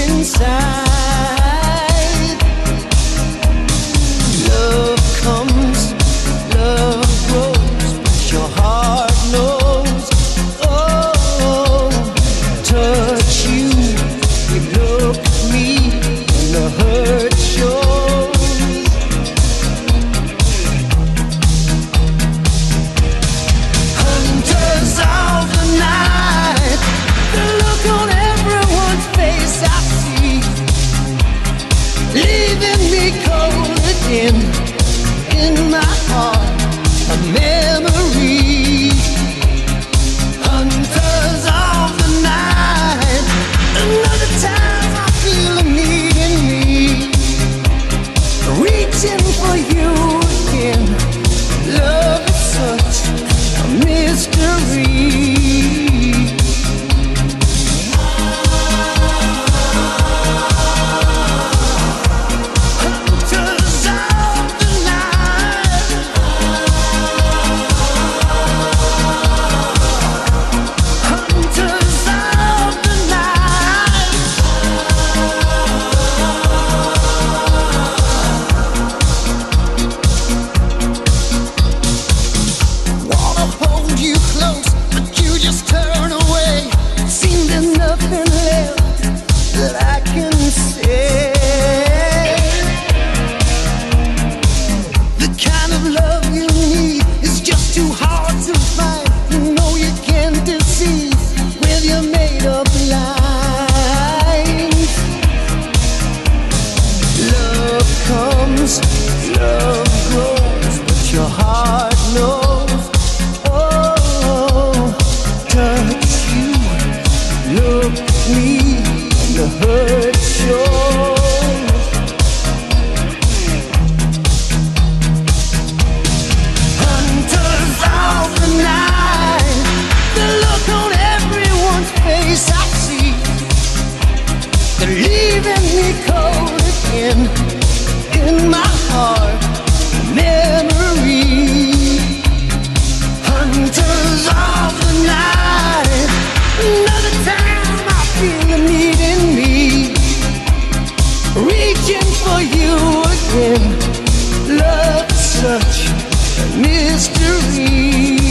inside. Love comes, love grows, but your heart knows. Oh, touch you, you look at me, and the hurt shows. Hunters of the night, the look on everyone's face I see, leaving me cold again. In my heart, a memory. Hunters of the night, another time I feel a need in me, reaching for you again. Love is such a mystery. Love grows, but your heart knows. Oh, touch you, look at me, and the hurt shows. Hunters of the night, the look on everyone's face I see, they're leaving me cold again. In my heart, memory. Hunters of the night, another time I feel the need in me, reaching for you again. Love is such a mystery.